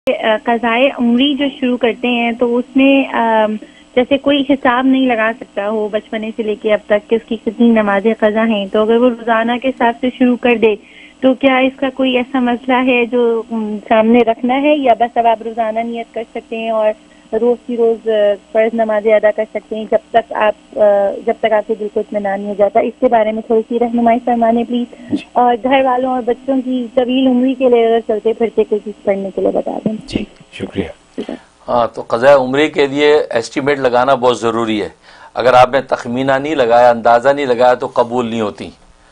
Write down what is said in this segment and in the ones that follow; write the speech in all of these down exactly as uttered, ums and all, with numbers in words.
قضائے عمری جو شروع کرتے ہیں تو اس میں جیسے کوئی حساب نہیں لگا سکتا ہو بچپنے سے لے کے اب تک کہ اس کی کتنی نمازیں قضا ہیں، تو اگر وہ روزانہ کے حساب سے شروع کر دے تو کیا اس کا کوئی ایسا مسئلہ ہے جو سامنے رکھنا ہے، یا بس اب آپ روزانہ نیت کر سکتے ہیں اور روز کی روز فرض نمازیں ادا کر سکتے ہیں جب تک آپ جب تک آپ کے دل کو اطمینان نہیں ہو جاتا؟ اس کے بارے میں تھوڑی سی رہنمائی فرمانے پلیز، اور گھر والوں اور بچوں کی طویل عمری کے لیے اگر چلتے پھرتے کوئی چیز پڑھنے کے لیے بتا دیں۔ جی شکریہ۔ ہاں، تو قضاء عمری کے لیے ایسٹیمیٹ لگانا بہت ضروری ہے۔ اگر آپ نے تخمینہ نہیں لگایا، اندازہ نہیں لگایا تو قبول نہیں ہوتی،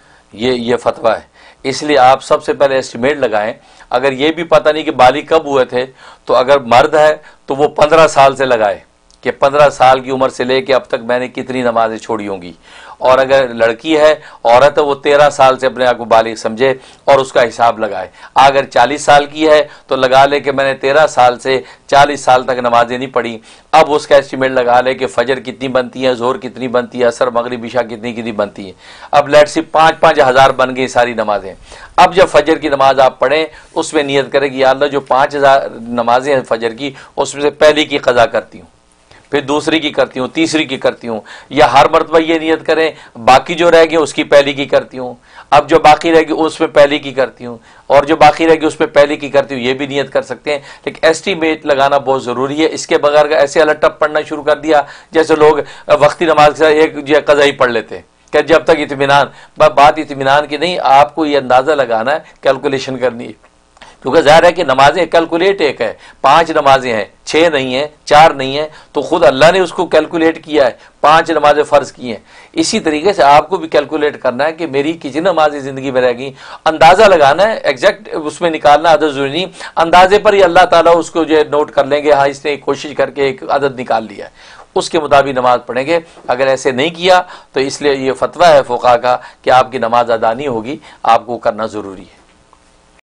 یہ یہ فتویٰ ہے۔ اس لیے آپ سب سے پہلے ایسٹیمیٹ لگائیں۔ اگر یہ بھی پتہ نہیں کہ بالغ کب ہوئے تھے تو اگر مرد ہے تو وہ پندرہ سال سے لگائے کہ پندرہ سال کی عمر سے لے کے اب تک میں نے کتنی نمازیں چھوڑی ہوں گی، اور اگر لڑکی ہے عورت ہے وہ تیرہ سال سے اپنے آپ کو بالغ سمجھے اور اس کا حساب لگائے۔ اگر چالیس سال کی ہے تو لگا لے کہ میں نے تیرہ سال سے چالیس سال تک نمازیں نہیں پڑھی، اب اس کا ایسٹیمیٹ لگا لے کہ فجر کتنی بنتی ہے، ظہر کتنی بنتی ہے، عصر مغرب عشاء کتنی کتنی بنتی ہے۔ اب لیٹ سی پانچ پانچ ہزار بن گئی ساری نمازیں۔ اب جب فجر کی نماز آپ پڑھیں اس میں نیت کرے کہ یا اللہ جو پانچ ہزار نمازیں ہیں فجر کی اس میں سے پہلی کی قضا کرتی ہوں، پھر دوسری کی کرتی ہوں، تیسری کی کرتی ہوں، یا ہر مرتبہ یہ نیت کریں باقی جو رہ گئی اس کی پہلی کی کرتی ہوں، اب جو باقی رہ گئی اس میں پہلی کی کرتی ہوں، اور جو باقی رہ گئی اس میں پہلی کی کرتی ہوں، یہ بھی نیت کر سکتے ہیں۔ لیکن ایسٹیمیٹ لگانا بہت ضروری ہے۔ اس کے بغیر ایسے الٹ ٹپ پڑھنا شروع کر دیا جیسے لوگ وقتی نماز کے ساتھ ایک جو قضا ہی پڑھ لیتے ہیں کہ جب تک اطمینان، بات اطمینان کی نہیں، آپ کو یہ اندازہ لگانا ہے، کیلکولیشن کرنی ہے، کیونکہ ظاہر ہے کہ نمازیں کیلکولیٹ ایک ہے، پانچ نمازیں ہیں، چھ نہیں ہیں، چار نہیں ہیں، تو خود اللہ نے اس کو کیلکولیٹ کیا ہے، پانچ نمازیں فرض کی ہیں۔ اسی طریقے سے آپ کو بھی کیلکولیٹ کرنا ہے کہ میری کتنی نمازیں زندگی میں رہ گئی، اندازہ لگانا ہے، ایگزیکٹ اس میں نکالنا عدد ضروری نہیں، اندازے پر ہی اللہ تعالیٰ اس کو جو ہے نوٹ کر لیں گے، ہاں اس نے کوشش کر کے ایک عدد نکال لیا ہے، اس کے مطابق نماز پڑھیں گے۔ اگر ایسے نہیں کیا تو اس لیے یہ فتویٰ ہے فقہا کا کہ آپ کی نماز ادا نہیں ہوگی، آپ کو کرنا ضروری ہے۔